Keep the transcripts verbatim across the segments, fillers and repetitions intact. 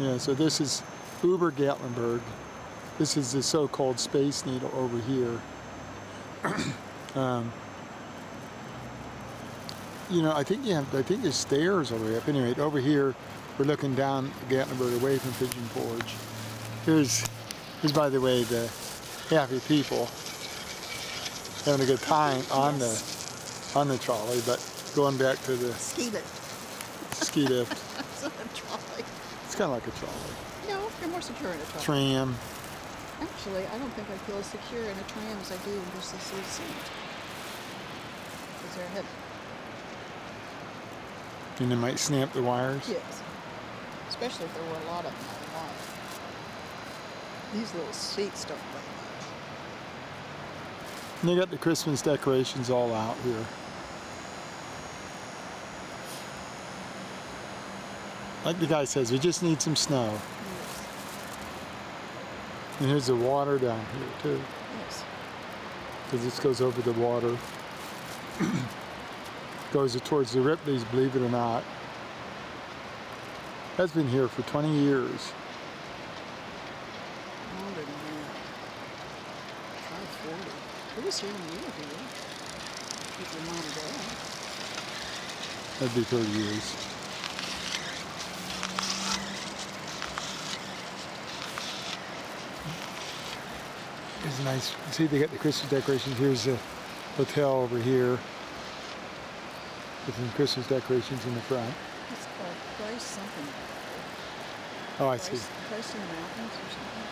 Yeah, so this is Uber Gatlinberg. This is the so-called Space Needle over here. um, you know, I think you have, I think there's stairs all the way up. Anyway, over here, we're looking down Gatlinberg away from Pigeon Forge. Here's, here's by the way, the happy people having a good time on yes. the on the trolley, but going back to the ski lift. Ski lift. It's not a trolley. It's kind of like a trolley. No, you're more secure in a trolley. Tram. Actually, I don't think I feel as secure in a tram as I do in just this little seat. Because they're heavy. And they might snap the wires? Yes. Especially if there were a lot of them on the line. These little seats don't weigh much. And they got the Christmas decorations all out here. Like the guy says, we just need some snow. Yes. And here's the water down here too. Yes. Because this goes over the water. Goes towards the Ripley's, believe it or not. Has been here for twenty years. Longer than that. five forty. It was here when you were here. With your mom and dad. That'd be thirty years. It's nice. See, they got the Christmas decorations. Here's the hotel over here with some Christmas decorations in the front. It's called Christ something. Oh, I Christ, see. Christ in the Mountains or something.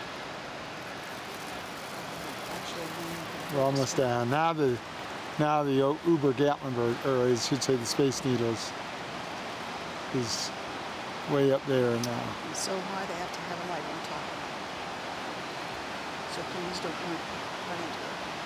Actually, We're almost down. Now the now the Uber Gatlinberg, or I should say the Space Needles, is way up there now. It's so high they have to have a light on top. So please don't run, run into it.